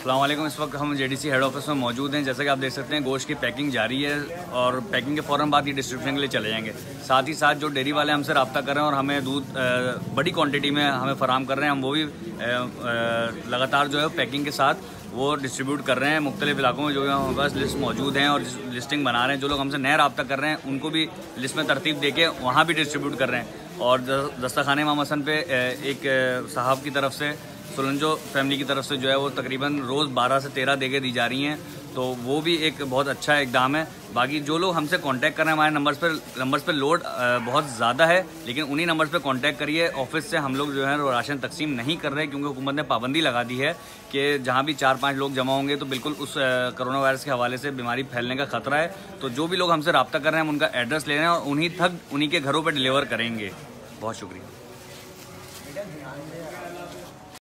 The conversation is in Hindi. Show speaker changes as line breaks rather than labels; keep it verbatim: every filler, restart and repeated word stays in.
अस्सलाम वालेकुम। इस वक्त हम जेडीसी हेड ऑफिस में मौजूद हैं। जैसा कि आप देख सकते हैं गोश्त की पैकिंग जारी है और पैकिंग के फ़ौरन बाद ये डिस्ट्रीब्यूशन के लिए चले जाएंगे। साथ ही साथ जो डेयरी वाले हमसे रब्ता कर रहे हैं और हमें दूध बड़ी क्वांटिटी में हमें फराम कर रहे हैं, हम वो भी लगातार जो है पैकिंग के साथ वो डिस्ट्रीब्यूट कर रहे हैं मुख्तलिफ इलाकों में। जो हमारे पास लिस्ट मौजूद हैं और लिस्टिंग बना रहे हैं। जो लोग हमसे नया रब्ता कर रहे हैं उनको भी लिस्ट में तरतीब दे के वहाँ भी डिस्ट्रीब्यूट कर रहे हैं। और दस्तरखाने इमाम हसन पे एक साहब की तरफ से, सुलंजो फैमिली की तरफ से जो है वो तकरीबन रोज़ बारह से तेरह देगे दी जा रही हैं, तो वो भी एक बहुत अच्छा इकदाम है। बाकी जो लोग हमसे कांटेक्ट कर रहे हैं, हमारे नंबर्स पर नंबर्स पर लोड बहुत ज़्यादा है, लेकिन उन्हीं नंबर्स पर कांटेक्ट करिए। ऑफिस से हम लोग जो है वो राशन तकसीम नहीं कर रहे क्योंकि हुकूमत ने पाबंदी लगा दी है कि जहाँ भी चार पाँच लोग जमा होंगे तो बिल्कुल उस कोरोना वायरस के हवाले से बीमारी फैलने का खतरा है। तो जो भी लोग हमसे रब्ता कर रहे हैं हम उनका एड्रेस ले रहे हैं और उन्हीं तक उन्हीं के घरों पर डिलीवर करेंगे। बहुत शुक्रिया।